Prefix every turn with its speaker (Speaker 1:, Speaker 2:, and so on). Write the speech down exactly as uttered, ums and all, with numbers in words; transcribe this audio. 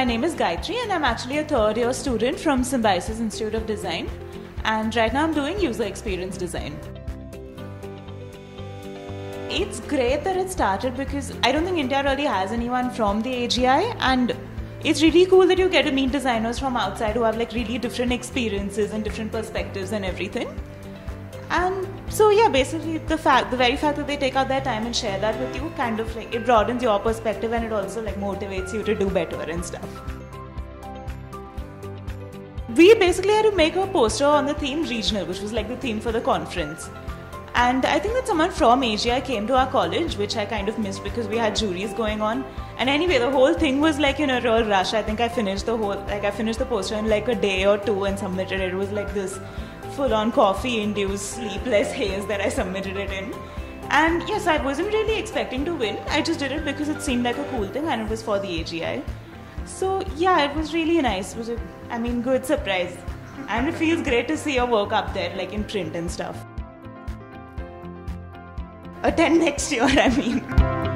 Speaker 1: my name is Gayatri and I'm actually a third year student from Symbiosis Institute of Design, and right now I'm doing user experience design. It's great that it started because I don't think India really has anyone from the A G I, and it's really cool that you get to meet designers from outside who have like really different experiences and different perspectives and everything. And so yeah, basically the fact, the very fact that they take out their time and share that with you, kind of like it broadens your perspective and it also like motivates you to do better and stuff. We basically had to make a poster on the theme regional, which was like the theme for the conference. And I think that someone from A G I came to our college, which I kind of missed because we had juries going on. And anyway, the whole thing was like, you know, a real rush. I think I finished the whole, like I finished the poster in like a day or two and submitted it. It was like this full-on coffee-induced sleepless haze that I submitted it in. And yes, I wasn't really expecting to win. I just did it because it seemed like a cool thing and it was for the A G I. So yeah, it was really nice. It was a, I mean, good surprise. And it feels great to see your work up there, like in print and stuff. Attend next year, I mean.